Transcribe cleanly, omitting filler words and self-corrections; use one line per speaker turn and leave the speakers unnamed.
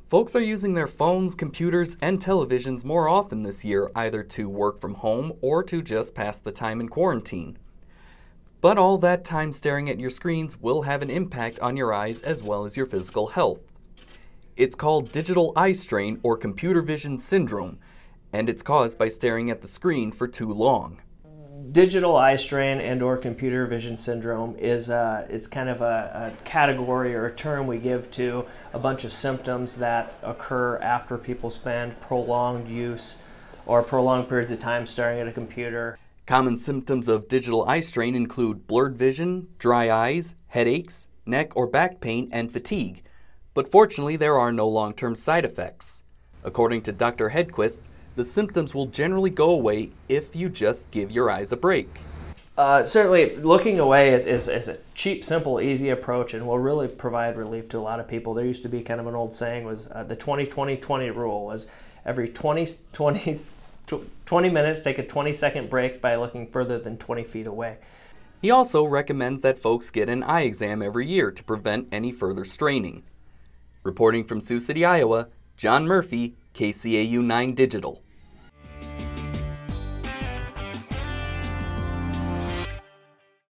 Folks are using their phones, computers, and televisions more often this year, either to work from home or to just pass the time in quarantine. But all that time staring at your screens will have an impact on your eyes as well as your physical health. It's called digital eye strain or computer vision syndrome, and it's caused by staring at the screen for too long.
Digital eye strain and or computer vision syndrome is kind of a category or a term we give to a bunch of symptoms that occur after people spend prolonged use or prolonged periods of time staring at a computer.
Common symptoms of digital eye strain include blurred vision, dry eyes, headaches, neck or back pain, and fatigue. But fortunately, there are no long-term side effects. According to Dr. Hedquist, the symptoms will generally go away if you just give your eyes a break.
Certainly, looking away is a cheap, simple, easy approach and will really provide relief to a lot of people. There used to be kind of an old saying was the 20-20-20 rule was every 20 minutes, take a 20-second break by looking further than 20 feet away.
He also recommends that folks get an eye exam every year to prevent any further straining. Reporting from Sioux City, Iowa, John Murphy, KCAU 9 Digital.